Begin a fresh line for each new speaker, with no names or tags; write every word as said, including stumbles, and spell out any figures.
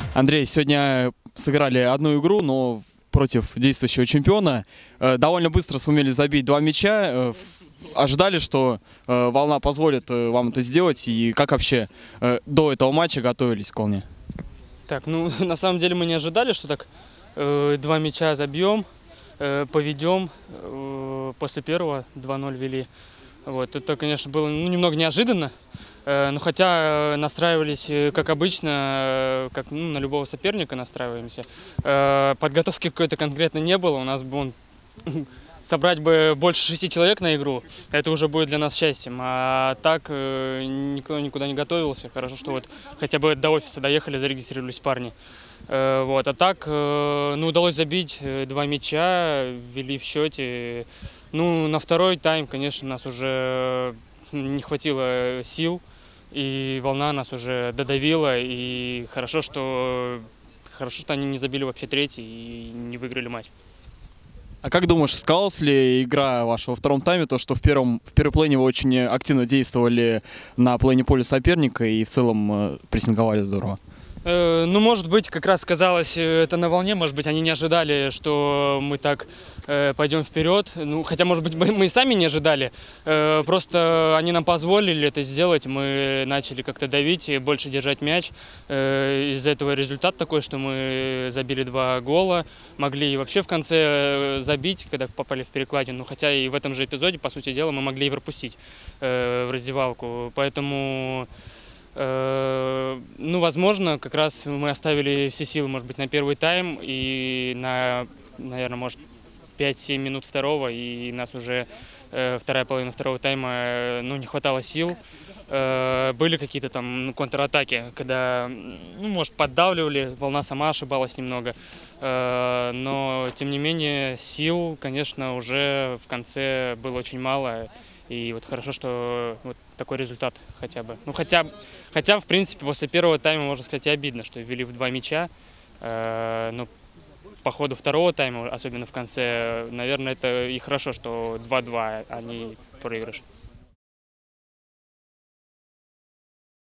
Андрей, сегодня сыграли одну игру, но против действующего чемпиона. Э, Довольно быстро сумели забить два мяча. Э, в- Ожидали, что э, волна позволит э, вам это сделать. И как вообще э, до этого матча готовились к волне?
Так, ну на самом деле мы не ожидали, что так э, два мяча забьем, э, поведем. Э, после первого два ноль вели. Вот, это, конечно, было ну, немного неожиданно. Э, но хотя э, настраивались, э, как обычно, э, как ну, на любого соперника настраиваемся. Э, подготовки какой-то конкретно не было. У нас бы он собрать бы больше шести человек на игру, это уже будет для нас счастьем. А так э, никто никуда не готовился. Хорошо, что вот хотя бы до офиса доехали, зарегистрировались парни. Э, вот. А так, э, ну, удалось забить э, два мяча, вели в счете. Ну, на второй тайм, конечно, нас уже не хватило сил, и волна нас уже додавила. И хорошо, что, хорошо, что они не забили вообще третий и не выиграли матч.
А как думаешь, сказалась ли игра ваша во втором тайме, то, что в первом в первой плейне вы очень активно действовали на плейне поля соперника и в целом э, прессинговали здорово?
Э, Ну, может быть, как раз сказалось э, это на волне, может быть, они не ожидали, что мы так э, пойдем вперед. Ну, хотя, может быть, мы, мы и сами не ожидали. Э, просто они нам позволили это сделать, мы начали как-то давить и больше держать мяч. Э, из-за этого результат такой, что мы забили два гола, могли и вообще в конце э, забить, когда попали в перекладину. Ну, хотя и в этом же эпизоде, по сути дела, мы могли и пропустить э, в раздевалку. Поэтому... Э, Ну, возможно, как раз мы оставили все силы, может быть, на первый тайм и на, наверное, может, пять-семь минут второго, и нас уже э, вторая половина второго тайма, э, ну, не хватало сил. Э, были какие-то там ну, контратаки, когда, ну, может, поддавливали, волна сама ошибалась немного. Э, но, тем не менее, сил, конечно, уже в конце было очень мало. И вот хорошо, что вот такой результат хотя бы. Ну, хотя, хотя, в принципе, после первого тайма, можно сказать, и обидно, что ввели в два мяча. Э, но по ходу второго тайма, особенно в конце, наверное, это и хорошо, что два-два, а не проигрыш.